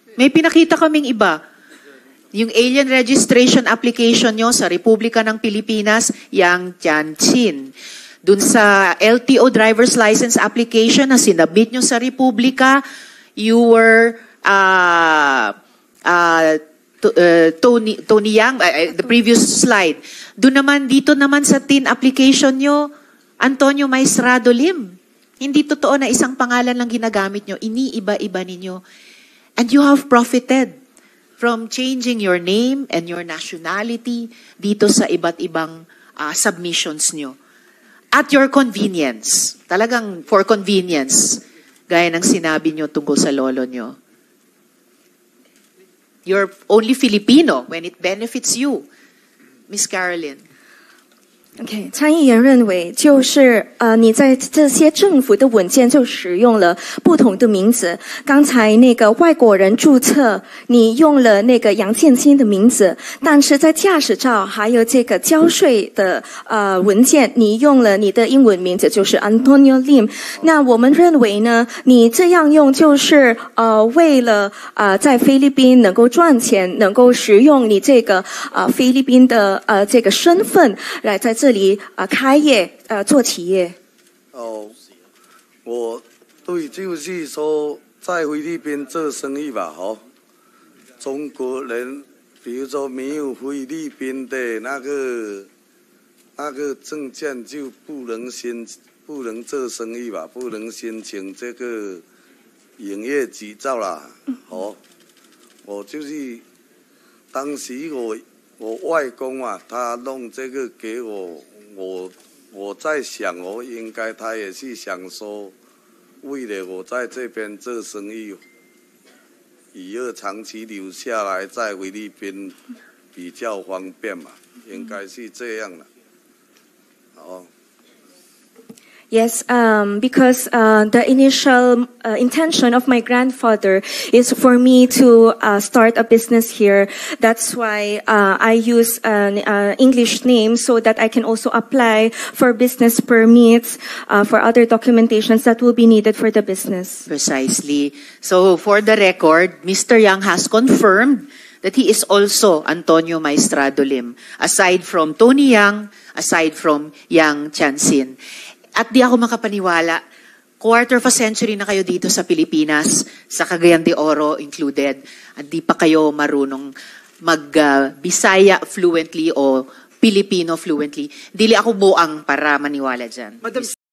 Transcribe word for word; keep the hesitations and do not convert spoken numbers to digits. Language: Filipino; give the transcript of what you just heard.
May pinakita kaming iba. Yung alien registration application nyo sa Republika ng Pilipinas, Yang Tianqin. Dun sa L T O driver's license application na sinabit nyo sa Republika, you were uh, uh, to, uh, Tony, Tony Yang, uh, the previous slide. Doon naman, dito naman sa T I N application nyo, Antonio Maestrado Lim. Hindi totoo na isang pangalan lang ginagamit nyo, iniiba-iba ninyo. And you have profited from changing your name and your nationality dito sa iba't ibang uh, submissions nyo. At your convenience. Talagang for convenience. Gaya ng sinabi nyo tungkol sa lolo nyo. You're only Filipino when it benefits you. Miss Carolyn. OK， 参议员认为，就是呃，你在这些政府的文件就使用了不同的名字。刚才那个外国人注册，你用了那个杨建新的名字，但是在驾驶照还有这个交税的呃文件，你用了你的英文名字，就是 Antonio Lim。那我们认为呢，你这样用就是呃为了呃在菲律宾能够赚钱，能够使用你这个呃菲律宾的呃这个身份来在这。这里啊、呃、开业呃做企业。 哦，我对就是说在菲律宾做生意吧，哦，中国人比如说没有菲律宾的那个那个证件就不能申不能做生意吧，不能申请这个营业执照啦。哦，我就是当时我。我外公啊，他弄这个给我，我我在想，我应该他也是想说，为了我在这边做生意，以后长期留下来在菲律宾比较方便嘛，应该是这样的。好。 Yes, um, because uh, the initial uh, intention of my grandfather is for me to uh, start a business here. That's why uh, I use an uh, English name so that I can also apply for business permits, uh, for other documentations that will be needed for the business. Precisely. So for the record, Mister Yang has confirmed that he is also Antonio Maestrado Lim, aside from Tony Yang, aside from Yang Tianqin. At di ako makapaniwala, quarter of a century na kayo dito sa Pilipinas, sa Cagayan de Oro included, at di pa kayo marunong mag-Bisaya uh, fluently o Filipino fluently. Dili ako buang para maniwala dyan. Madam